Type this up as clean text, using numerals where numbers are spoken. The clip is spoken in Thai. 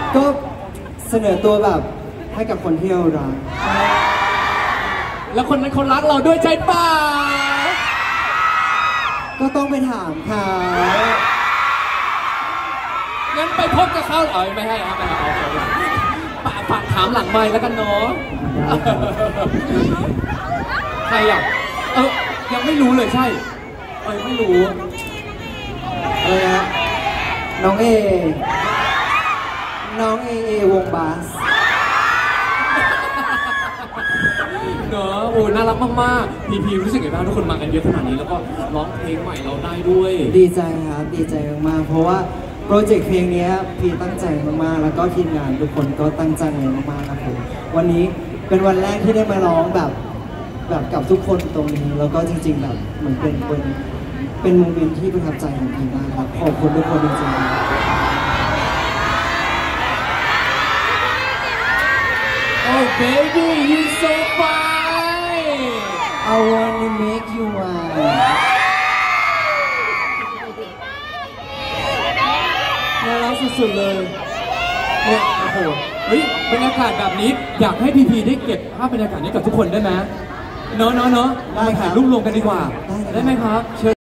ก็เสนอตัวแบบให้กับคนที่เรารักแล้วคนนั้นเขารักเราด้วยใช่ป่ะก็ต้องไปถามเขางั้นไปพบกับเขาไม่ให้เอาฝากถามหลังไมค์แล้วกันเนาะใครอ่ะยังไม่รู้เลยใช่ไม่รู้อะไรนะน้องเอวงบาสเนอะโอ้น่ารักมากๆพีรู้สึกไงบ้างทุกคนมากันเยอะขนาดนี้แล้วก็ร้องเพลงใหม่เราได้ด้วยดีใจครับดีใจมากๆเพราะว่าโปรเจกต์เพลงนี้พีตั้งใจมากๆแล้วก็ทีมงานทุกคนก็ตั้งใจมากๆครับผมวันนี้เป็นวันแรกที่ได้มาร้องแบบกับทุกคนตรงนี้แล้วก็จริงๆแบบเหมือนเป็นโมเมนต์ที่ประทับใจของพีมากครับขอบคุณทุกคนจริงๆ Oh baby, you so fine. I wanna make you mine. น่ารักสุดๆเลยเนี่ยโอ้โหเฮ้ยบรรยากาศแบบนี้อยากให้พีได้เก็บภาพบรรยากาศนี้กับทุกคนได้ไหมเนาะได้ครับถ่ายรูปรวมกันดีกว่าได้ไหมครับเชิญ